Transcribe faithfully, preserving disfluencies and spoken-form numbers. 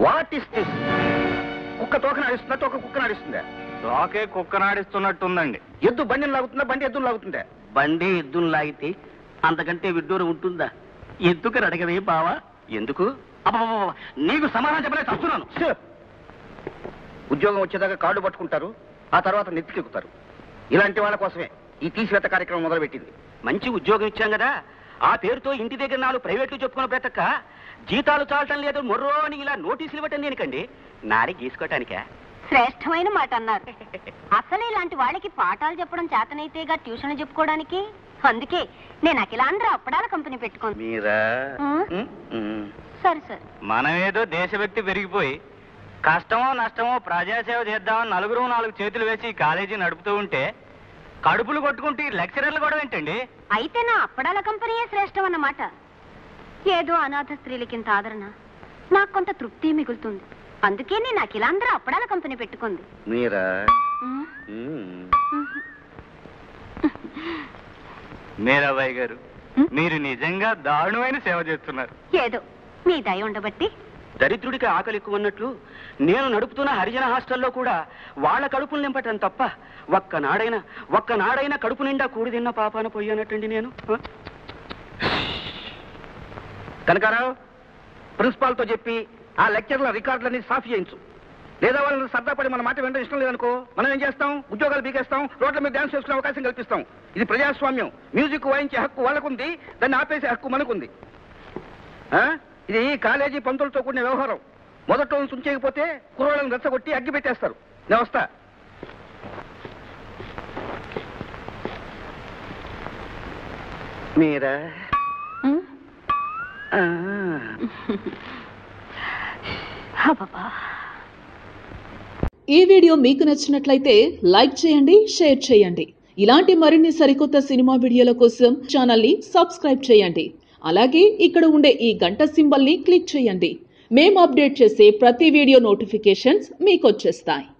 What is this? కుక్క తోక నాడిస్తుందా, తోక కుక్క నాడిస్తుందా? తోకే కుక్క నాడిస్తున్నట్టుందండి. ఎద్దు బండిని లాగుతుందా, బండి ఎద్దును లాగుతుందా? బండి ఎద్దును లాగితే అంతకంటే విడ్డూరం ఉంటుందా? ఎందుకు అడగవే బావా? ఎందుకు? అబ్బబ్బబ్బ, నీకు సమాధానం చెప్పలేదు వస్తున్నాను. ఉద్యోగం వచ్చేదాకా కార్డు పట్టుకుంటారు, ఆ తర్వాత నెత్తికెక్కుతారు. ఇలాంటి వాళ్ళ కోసమే ఈ తీసివేత కార్యక్రమం మొదలుపెట్టింది. మంచి ఉద్యోగం ఇచ్చాం కదా, ఆ పేరుతో ఇంటి దగ్గర నాలుగు ప్రైవేట్లు చెప్పుకున్న బ్రతక్క జీతాలు చాలటం లేదు మొర్రో అని ఇలా నోటీసులు ఇవ్వటం దేనికండి? నారి గీసుకోవటానికా? శ్రేష్టమైన మాట అన్నారు. అసలు ఇలాంటి వాళ్ళకి పాఠాలు చెప్పడం చేతనైతేగా ట్యూషన్ చెప్పుకోవడానికి. అందుకే నేను అఖిలాంధ్ర అప్పడాల కంపెనీ పెట్టుకుంది. మీరా? సరే సరే. మనమేదో దేశభక్తి పెరిగిపోయి కష్టమో నష్టమో ప్రజాసేవ చేద్దామని నలుగురు నాలుగు చేతులు వేసి కాలేజీ నడుపుతూ ఉంటే కడుపులు కొట్టుకుంటే లెక్చరర్లు కూడా ఏంటండి? అయితే నా అప్పడాల కంపెనీయే శ్రేష్టం అన్నమాట. ఏదో అనాథ స్త్రీలకింత ఆదరణ, నాకు కొంత తృప్తి మిగులుతుంది. అందుకే నేను అఖిలాంధ్ర అప్పడాల కంపెనీ పెట్టుకుంది. మీరా? మీరాబాయి గారు, మీరు నిజంగా దారుణమైన సేవ చేస్తున్నారు. ఏదో మీ దయ ఉండబట్టి. దరిద్రుడికి ఆకలి ఎక్కువ ఉన్నట్లు నేను నడుపుతున్న హరిజన హాస్టల్లో కూడా వాళ్ళ కడుపులు నింపటం తప్ప ఒక్కనాడైనా ఒక్కనాడైనా కడుపు నిండా కూడి తిన్న పాపాన పోయానటండి నేను. కనకారావు, ప్రిన్సిపాల్తో చెప్పి ఆ లెక్చర్ల రికార్డులన్నీ సాఫ్ చేయించు. లేదా వాళ్ళని సర్దాపడి మన మాట వినడం ఇష్టం లేదనుకో, మనం ఏం చేస్తాం? ఉద్యోగాలు బీకేస్తాం, రోడ్ల మీద డాన్స్ చేసుకునే అవకాశం కల్పిస్తాం. ఇది ప్రజాస్వామ్యం. మ్యూజిక్ వాయించే హక్కు వాళ్ళకుంది, దాన్ని ఆపేసే హక్కు మనకుంది. ఇది కాలేజీ పంతులతో కూడిన వ్యవహారం. మొదట్లో తుంచేయకపోతే కుర్రోళ్ళని రెచ్చగొట్టి అగ్గి పెట్టేస్తారు. నేను వస్తా. మీరా? ఈ వీడియో మీకు నచ్చినట్లయితే లైక్ చేయండి, షేర్ చేయండి. ఇలాంటి మరిన్ని సరికొత్త సినిమా వీడియోల కోసం ఛానల్ ని సబ్స్క్రైబ్ చేయండి. అలాగే ఇక్కడ ఉండే ఈ గంట సింబల్ ని క్లిక్ చేయండి. మేము అప్డేట్ చేసే ప్రతి వీడియో నోటిఫికేషన్స్ మీకు వచ్చేస్తాయి.